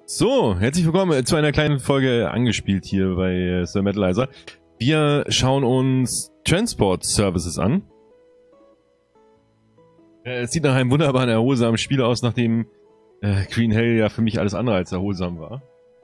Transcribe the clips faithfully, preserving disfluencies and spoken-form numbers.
So, herzlich willkommen zu einer kleinen Folge angespielt hier bei äh, Sir Metalizer. Wir schauen uns Transport Services an. Äh, es sieht nach einem wunderbaren, erholsamen Spiel aus, nachdem äh, Green Hell ja für mich alles andere als erholsam war.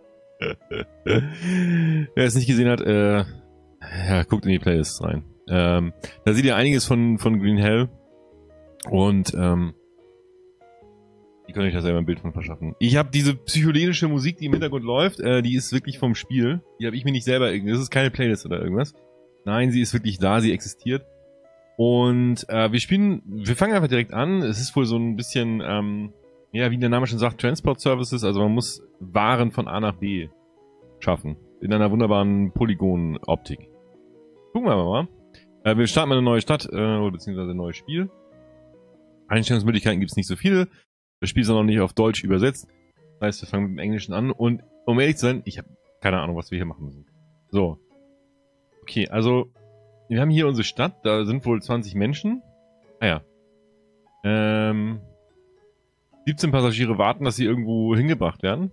Wer es nicht gesehen hat, äh, ja, guckt in die Playlist rein. Ähm, da seht ihr einiges von, von Green Hell und ähm, ihr könnt euch da selber ein Bild von verschaffen. Ich habe diese psychedelische Musik, die im Hintergrund läuft, äh, die ist wirklich vom Spiel. Die habe ich mir nicht selber irgendwie. Das ist keine Playlist oder irgendwas. Nein, sie ist wirklich da, sie existiert. Und äh, wir spielen, wir fangen einfach direkt an. Es ist wohl so ein bisschen, ähm, ja, wie der Name schon sagt, Transport Services. Also man muss Waren von A nach B schaffen. In einer wunderbaren Polygon-Optik. Gucken wir mal. Äh, wir starten mal eine neue Stadt, äh, beziehungsweise ein neues Spiel. Einstellungsmöglichkeiten gibt es nicht so viele. Das Spiel ist auch noch nicht auf Deutsch übersetzt. Das heißt, wir fangen mit dem Englischen an. Und um ehrlich zu sein, ich habe keine Ahnung, was wir hier machen müssen. So. Okay, also wir haben hier unsere Stadt. Da sind wohl zwanzig Menschen. Ah ja. Ähm, siebzehn Passagiere warten, dass sie irgendwo hingebracht werden.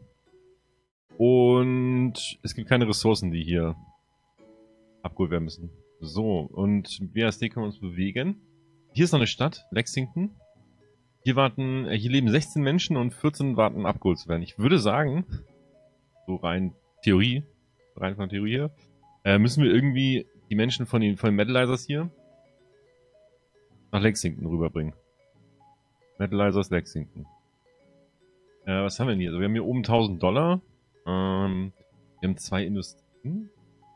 Und es gibt keine Ressourcen, die hier abgeholt werden müssen. So, und mit W A S D können wir uns bewegen. Hier ist noch eine Stadt, Lexington. Hier warten, hier leben sechzehn Menschen und vierzehn warten abgeholt zu werden. Ich würde sagen, so rein Theorie, rein von Theorie hier, äh, müssen wir irgendwie die Menschen von den, von den Metalizers hier nach Lexington rüberbringen. Metalizers Lexington. Äh, was haben wir denn hier? Also wir haben hier oben tausend Dollar. Ähm, wir haben zwei Industrien.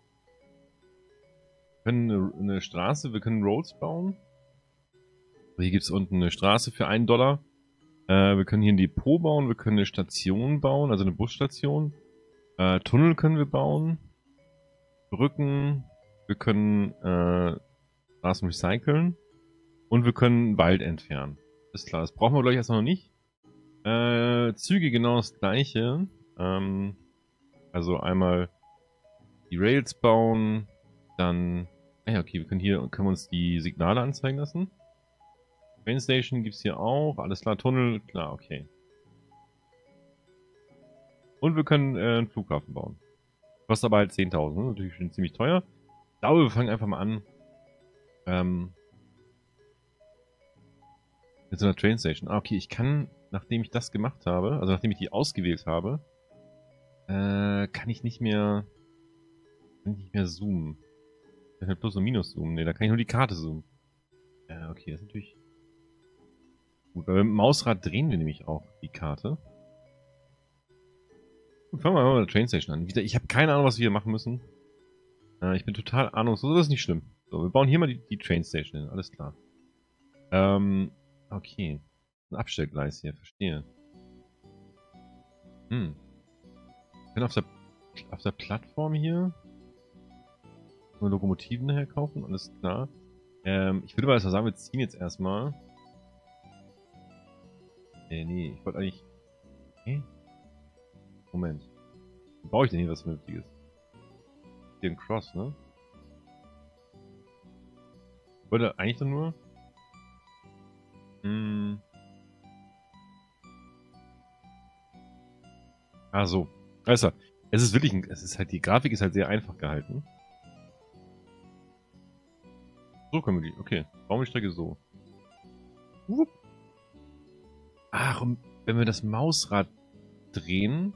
Wir können eine, eine Straße, wir können Roads bauen. Hier gibt es unten eine Straße für einen Dollar. Äh, wir können hier ein Depot bauen, wir können eine Station bauen, also eine Busstation. Äh, Tunnel können wir bauen. Brücken. Wir können äh, Straßen recyceln. Und wir können Wald entfernen. Ist klar, das brauchen wir gleich erstmal noch nicht. Äh, Züge genau das gleiche. Ähm, also einmal die Rails bauen. Dann... Ah ja, okay, wir können hier können wir uns die Signale anzeigen lassen. Train Station gibt's hier auch. Alles klar, Tunnel, klar, okay. Und wir können äh, einen Flughafen bauen. Kostet aber halt zehntausend, ne? Natürlich schon ziemlich teuer. Ich glaube, wir fangen einfach mal an. Ähm, mit so einer Train Station. Ah, okay, ich kann, nachdem ich das gemacht habe, also nachdem ich die ausgewählt habe, äh, kann ich nicht mehr, kann ich nicht mehr zoomen. Ich kann halt Plus und Minus zoomen. Ne, da kann ich nur die Karte zoomen. Ja, okay, das ist natürlich gut, weil mit dem Mausrad drehen wir nämlich auch die Karte. Gut, fangen wir mal mit der Train Station an. Ich habe keine Ahnung, was wir hier machen müssen. Äh, ich bin total ahnungslos, das ist nicht schlimm. So, wir bauen hier mal die, die Train Station hin, alles klar. Ähm, okay. Ein Abstellgleis hier, verstehe. Hm. Wir können auf der, auf der Plattform hier nur Lokomotiven herkaufen, alles klar. Ähm, ich würde mal sagen, wir ziehen jetzt erstmal. Nee, nee, ich wollte eigentlich... Okay. Moment. Wie baue ich denn hier was Vernünftiges? Hier ein Cross, ne? Ich wollte eigentlich doch nur... Hm. Ah, so. Also, es ist wirklich ein... Es ist halt... Die Grafik ist halt sehr einfach gehalten. So können wir die... Okay. Bauen wir die Strecke so. Wupp. Ach, und wenn wir das Mausrad drehen...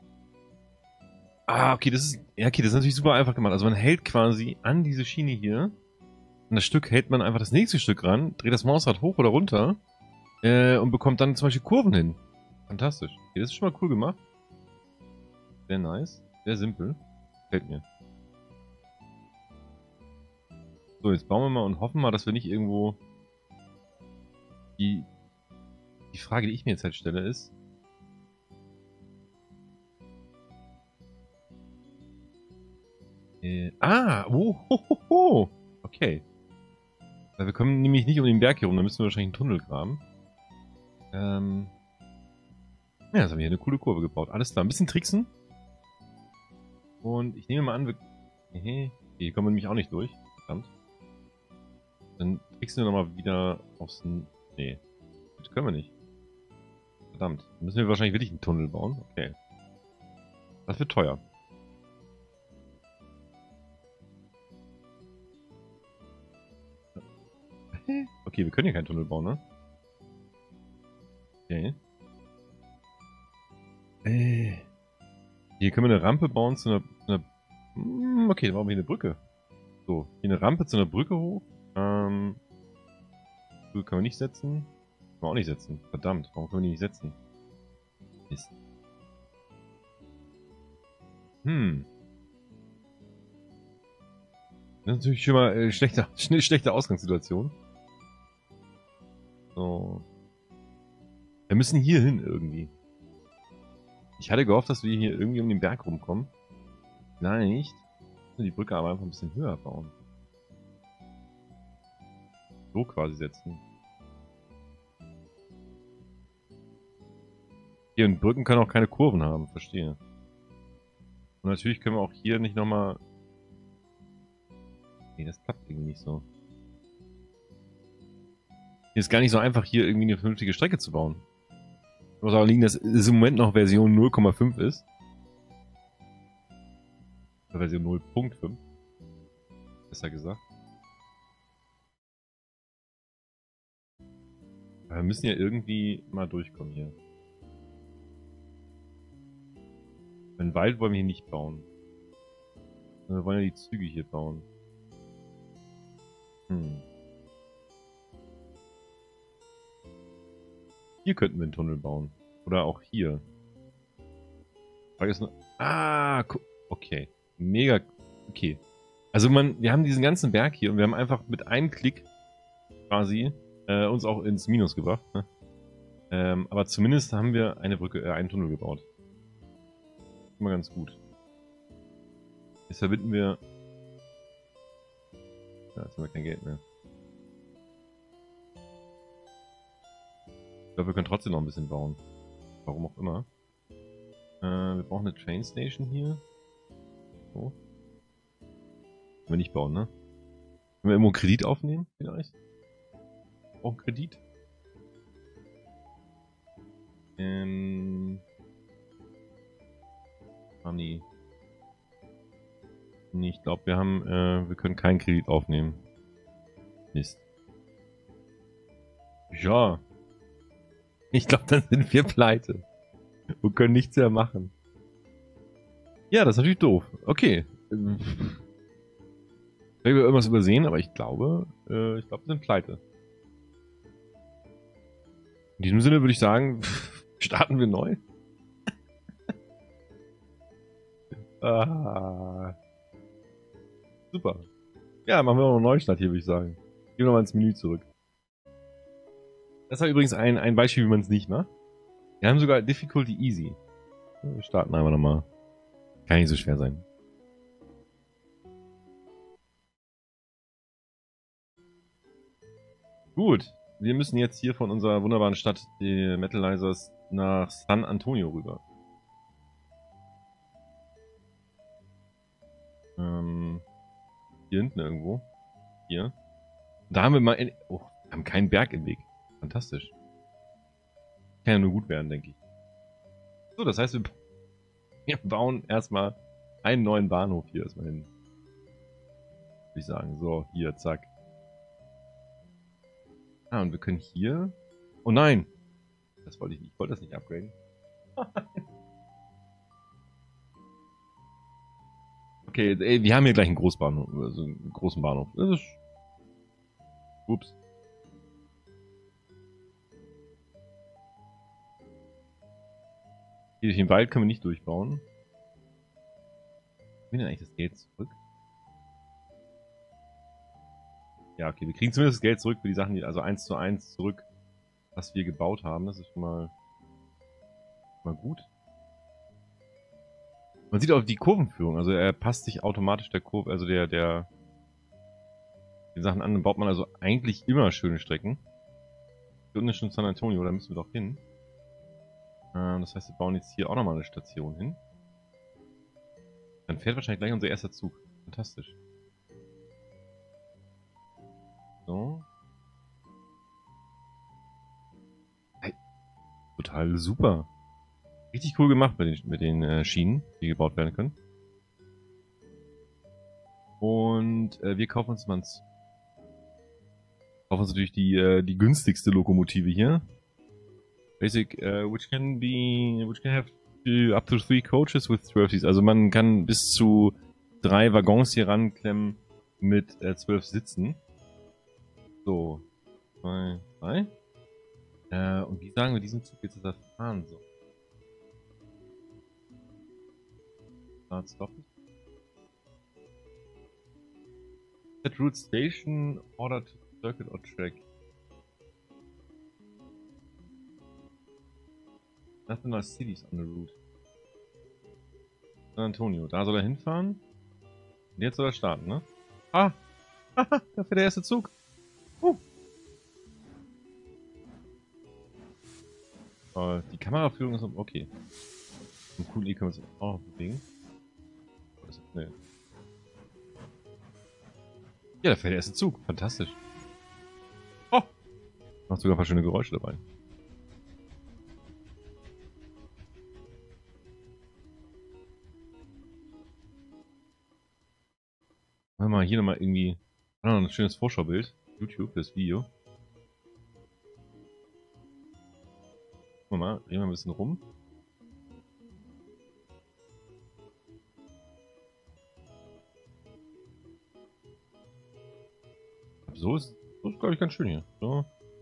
Ah, okay, das ist, ja, okay, das ist natürlich super einfach gemacht. Also man hält quasi an diese Schiene hier, an das Stück hält man einfach das nächste Stück ran, dreht das Mausrad hoch oder runter äh, und bekommt dann zum Beispiel Kurven hin. Fantastisch. Okay, das ist schon mal cool gemacht. Sehr nice, sehr simpel. Gefällt mir. So, jetzt bauen wir mal und hoffen mal, dass wir nicht irgendwo... Die, die Frage, die ich mir jetzt halt stelle, ist... Äh, ah, oh, ho, ho, ho. Okay. Weil wir kommen nämlich nicht um den Berg hier rum, da müssen wir wahrscheinlich einen Tunnel graben. Ähm. Ja, jetzt haben wir hier eine coole Kurve gebaut. Alles klar, ein bisschen tricksen. Und ich nehme mal an, wir... Okay, hier kommen wir nämlich auch nicht durch. Verdammt. Dann tricksen wir nochmal wieder aufs... Nee, das können wir nicht. Verdammt. Dann müssen wir wahrscheinlich wirklich einen Tunnel bauen. Okay. Das wird teuer. Okay, wir können hier keinen Tunnel bauen, ne? Okay. Äh. Hier können wir eine Rampe bauen zu einer... Zu einer okay, dann bauen wir hier eine Brücke. So, hier eine Rampe zu einer Brücke hoch. Ähm... Brücke können wir nicht setzen. Können wir auch nicht setzen. Verdammt, warum können wir die nicht setzen? Mist. Hm. Das ist natürlich schon mal äh, schlechte, schlechte Ausgangssituation. So. Wir müssen hier hin irgendwie. Ich hatte gehofft, dass wir hier irgendwie um den Berg rumkommen. Vielleicht müssen wir die Brücke aber einfach ein bisschen höher bauen. So quasi setzen. Hier, und Brücken können auch keine Kurven haben, verstehe. Und natürlich können wir auch hier nicht nochmal... Nee, das klappt irgendwie nicht so. Hier ist gar nicht so einfach, hier irgendwie eine vernünftige Strecke zu bauen. Muss aber liegen, dass es im Moment noch Version null Komma fünf ist. Oder Version null Punkt fünf. Besser gesagt. Aber wir müssen ja irgendwie mal durchkommen hier. Den Wald wollen wir hier nicht bauen. Wir wollen ja die Züge hier bauen. Hm. Hier könnten wir einen Tunnel bauen. Oder auch hier. Frage ist nur... Ah, okay. Mega... Okay. Also man, wir haben diesen ganzen Berg hier und wir haben einfach mit einem Klick quasi äh, uns auch ins Minus gebracht. Ne? Ähm, aber zumindest haben wir eine Brücke, äh, einen Tunnel gebaut. Immer ganz gut. Jetzt verbinden wir... Ja, jetzt haben wir kein Geld mehr. Ich glaube, wir können trotzdem noch ein bisschen bauen. Warum auch immer. Äh, wir brauchen eine Train Station hier. So. Können wir nicht bauen, ne? Können wir irgendwo einen Kredit aufnehmen, vielleicht? Auch einen Kredit? Ähm... Money. Nee, ich glaube, wir haben, äh, wir können keinen Kredit aufnehmen. Mist. Ja. Ich glaube, dann sind wir pleite. Und können nichts mehr machen. Ja, das ist natürlich doof. Okay. Ich habe irgendwas übersehen, aber ich glaube, äh, ich glaube, wir sind pleite. In diesem Sinne würde ich sagen, starten wir neu. ah. Super. Ja, machen wir noch einen Neustart hier, würde ich sagen. Gehen wir nochmal ins Menü zurück. Das war übrigens ein, ein Beispiel, wie man es nicht macht. Wir haben sogar Difficulty Easy. Wir starten einfach nochmal. Kann nicht so schwer sein. Gut. Wir müssen jetzt hier von unserer wunderbaren Stadt, die Metalizers, nach San Antonio rüber. Ähm, hier hinten irgendwo. Hier. Da haben wir mal... In, oh, wir haben keinen Berg im Weg. Fantastisch. Kann ja nur gut werden, denke ich. So, das heißt, wir, wir bauen erstmal einen neuen Bahnhof hier erstmal hin. Würde ich sagen. So, hier, zack. Ah, und wir können hier... Oh nein! Das wollte ich nicht. Ich wollte das nicht upgraden. Okay, ey, wir haben hier gleich einen Großbahnhof. Also einen großen Bahnhof. Das ist... Ups. Hier durch den Wald können wir nicht durchbauen. Wie denn eigentlich das Geld zurück? Ja, okay, wir kriegen zumindest das Geld zurück für die Sachen, die, also eins zu eins zurück, was wir gebaut haben. Das ist schon mal, schon mal gut. Man sieht auch die Kurvenführung, also er passt sich automatisch der Kurve, also der, der, die Sachen an, dann baut man also eigentlich immer schöne Strecken. Hier unten ist schon San Antonio, da müssen wir doch hin. Ähm, das heißt, wir bauen jetzt hier auch nochmal eine Station hin. Dann fährt wahrscheinlich gleich unser erster Zug. Fantastisch. So. Hey. Total super. Richtig cool gemacht mit den, mit den äh, Schienen, die gebaut werden können. Und äh, wir kaufen uns mal kaufen uns natürlich die, äh, die günstigste Lokomotive hier. Basic, uh, which can be, which can have to, up to three coaches with twelve seats. Also man kann bis zu drei Waggons hier ranklemmen mit äh, zwölf Sitzen. So, zwei, drei. Äh, und wie sagen wir diesen Zug jetzt das fahren so? Start, stop. Set route station, order to circuit or track. Nothing like cities on the route. San Antonio, da soll er hinfahren. Und jetzt soll er starten, ne? Ah! Haha, da fährt der erste Zug. Uh. Uh, die Kameraführung ist okay. Im Q E können wir uns auch noch bewegen. Das ist schnell. Ja, da fährt der erste Zug. Fantastisch. Oh! Macht sogar ein paar schöne Geräusche dabei. Machen wir mal hier nochmal irgendwie noch ein schönes Vorschaubild. YouTube, das Video. Gucken wir mal, drehen wir ein bisschen rum. So ist, so ist glaube ich, ganz schön hier. So.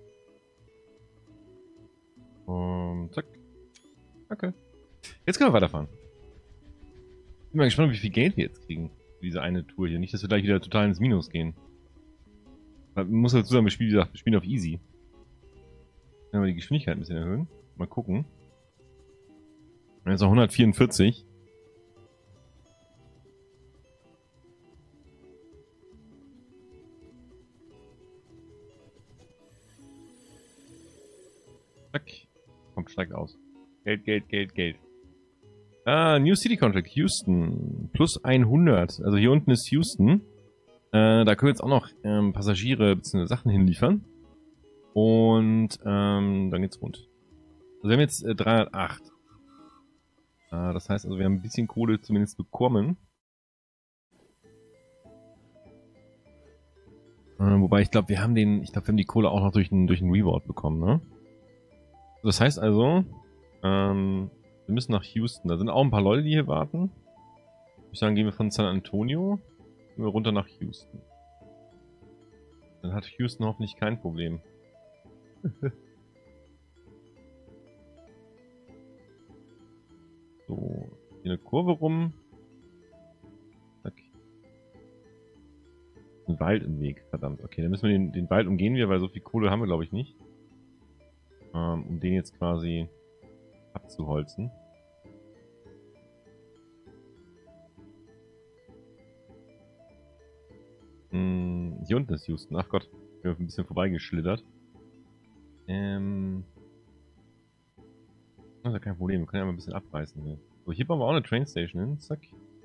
Und zack. Okay. Jetzt können wir weiterfahren. Bin mal gespannt, wie viel Geld wir jetzt kriegen für diese eine Tour hier. Nicht, dass wir gleich wieder total ins Minus gehen. Man muss dazu sagen, wir spielen, wie gesagt, wir spielen auf Easy. Dann wir die Geschwindigkeit ein bisschen erhöhen. Mal gucken. Jetzt noch hundertvierundvierzig. Zack. Kommt, steigt aus. Geld, Geld, Geld, Geld. Ah, New City Contract, Houston. Plus hundert. Also hier unten ist Houston. Äh, da können wir jetzt auch noch ähm, Passagiere bzw. Sachen hinliefern. Und ähm, dann geht's rund. Also wir haben jetzt äh, dreihundertacht. Äh, das heißt also, wir haben ein bisschen Kohle zumindest bekommen. Äh, wobei ich glaube, wir haben den, ich glaube, wir haben die Kohle auch noch durch einen durch einen Reward bekommen, ne? Das heißt also, ähm, wir müssen nach Houston. Da sind auch ein paar Leute, die hier warten. Ich sagen, gehen wir von San Antonio gehen wir runter nach Houston. Dann hat Houston hoffentlich kein Problem. So, hier eine Kurve rum. Zack. Ein Wald im Weg, verdammt. Okay, dann müssen wir den, den Wald umgehen wir, weil so viel Kohle haben wir glaube ich nicht. Ähm, um den jetzt quasi abzuholzen. Hm, hier unten ist Houston. Ach Gott, ich bin ein bisschen vorbeigeschlittert. Ähm. Das ist ja kein Problem, wir können ja mal ein bisschen abreißen hier. So, hier bauen wir auch eine Trainstation hin. Zack.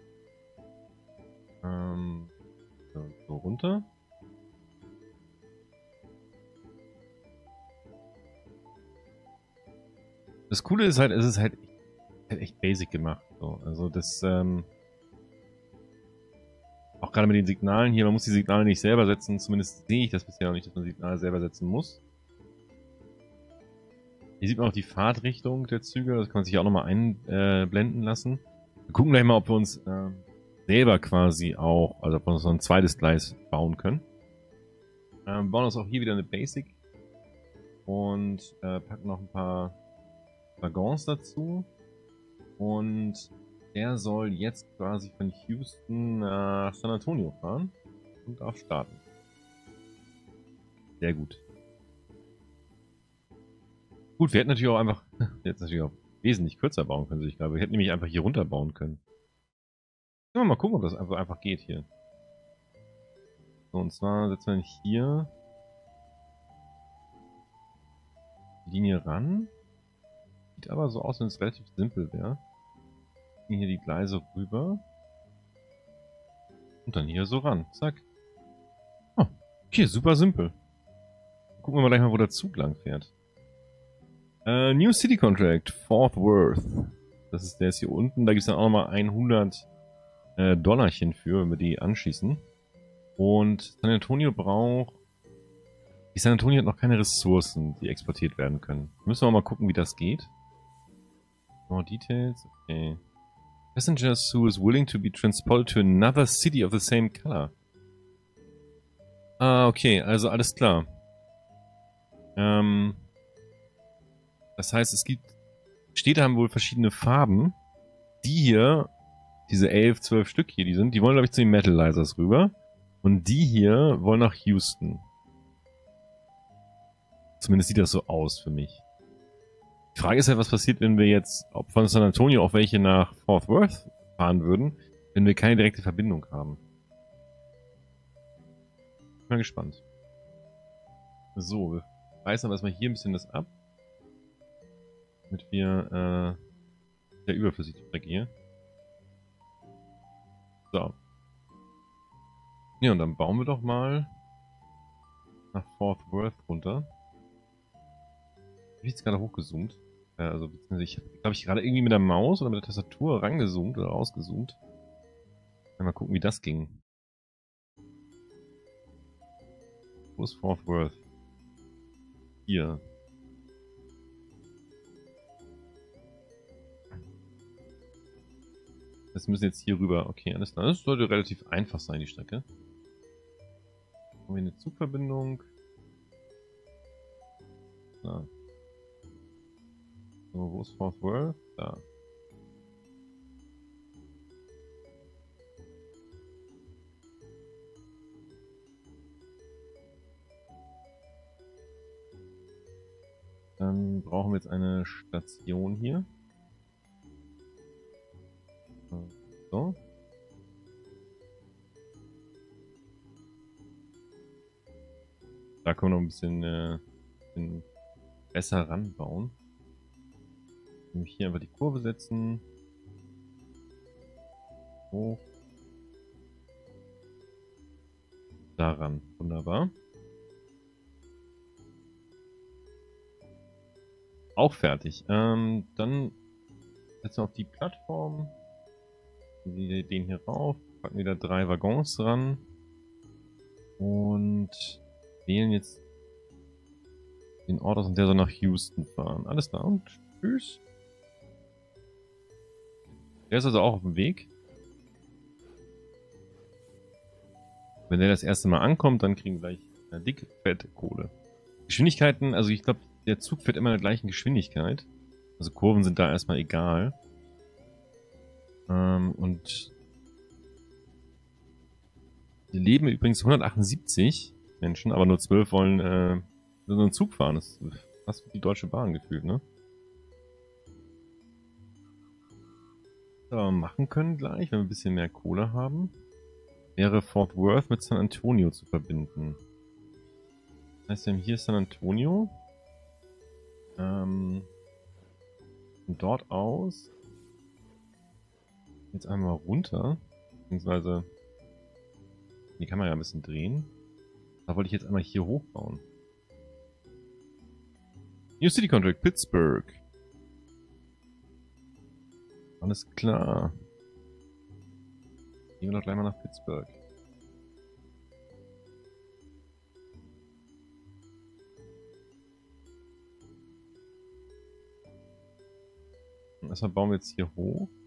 Ähm. So, so runter. Das Coole ist halt, es ist halt, halt echt basic gemacht. So. Also das, ähm, auch gerade mit den Signalen hier, man muss die Signale nicht selber setzen, zumindest sehe ich das bisher noch nicht, dass man Signale selber setzen muss. Hier sieht man auch die Fahrtrichtung der Züge, das kann man sich auch nochmal einblenden äh, lassen. Wir gucken gleich mal, ob wir uns äh, selber quasi auch, also ob wir uns noch ein zweites Gleis bauen können. Ähm, wir bauen uns auch hier wieder eine Basic und äh, packen noch ein paar Waggons dazu. Und der soll jetzt quasi von Houston nach San Antonio fahren und darf starten. Sehr gut. Gut, wir hätten natürlich auch einfach, jetzt natürlich auch wesentlich kürzer bauen können, ich glaube. Wir hätten nämlich einfach hier runter bauen können. Können wir mal gucken, ob das einfach, einfach geht hier. So, und zwar setzen wir hier die Linie ran. Sieht aber so aus, wenn es relativ simpel wäre. Hier die Gleise rüber. Und dann hier so ran. Zack. Oh, okay, super simpel. Gucken wir mal gleich mal, wo der Zug lang fährt. Uh, New City Contract, Fort Worth. Das ist, der ist hier unten. Da gibt es dann auch nochmal hundert äh, Dollarchen für, wenn wir die anschießen. Und San Antonio braucht... Die San Antonio hat noch keine Ressourcen, die exportiert werden können. Müssen wir mal gucken, wie das geht. More details. Okay. Passengers who is willing to be transported to another city of the same color. Ah, okay, also alles klar. Ähm, das heißt, es gibt... Städte haben wohl verschiedene Farben. Die hier, diese elf, zwölf Stück hier, die sind, die wollen, glaube ich, zu den Metalizers rüber. Und die hier wollen nach Houston. Zumindest sieht das so aus für mich. Die Frage ist ja, was passiert, wenn wir jetzt ob von San Antonio auch welche nach Fort Worth fahren würden, wenn wir keine direkte Verbindung haben. Bin mal gespannt. So, wir reißen aber erstmal hier ein bisschen das ab. Damit wir, äh, der überflüssig die Strecke hier. So. Ja, und dann bauen wir doch mal nach Fort Worth runter. Habe ich jetzt gerade hochgezoomt? Äh, also, beziehungsweise ich glaube, ich gerade irgendwie mit der Maus oder mit der Tastatur rangezoomt oder rausgezoomt. Mal gucken, wie das ging. Wo ist Fort Worth? Hier. Das müssen jetzt hier rüber. Okay, alles klar. Das sollte relativ einfach sein, die Strecke. Haben wir eine Zugverbindung? Da. So, wo ist Fort Worth? Da. Dann brauchen wir jetzt eine Station hier. So. Da können wir noch ein bisschen, äh, bisschen besser ranbauen. Nämlich hier einfach die Kurve setzen. Hoch. Daran. Wunderbar. Auch fertig. Ähm, dann setzen wir auf die Plattform. Den hier rauf. Packen wieder drei Waggons ran. Und wählen jetzt den Ort aus, und der soll nach Houston fahren. Alles klar und tschüss. Der ist also auch auf dem Weg. Wenn der das erste Mal ankommt, dann kriegen wir gleich eine dicke, fette Kohle. Geschwindigkeiten, also ich glaube, der Zug fährt immer in der gleichen Geschwindigkeit. Also Kurven sind da erstmal egal. Ähm, und hier leben übrigens hundertachtundsiebzig Menschen, aber nur zwölf wollen äh, so einen Zug fahren. Das ist fast wie die Deutsche Bahn gefühlt, ne? Was wir machen können gleich, wenn wir ein bisschen mehr Kohle haben, wäre Fort Worth mit San Antonio zu verbinden. Das heißt, wir haben hier San Antonio. Ähm, von dort aus jetzt einmal runter, beziehungsweise die Kamera ja ein bisschen drehen. Da wollte ich jetzt einmal hier hochbauen. New City Contract, Pittsburgh. Alles klar. Gehen wir doch gleich mal nach Pittsburgh. Und erstmal bauen wir jetzt hier hoch.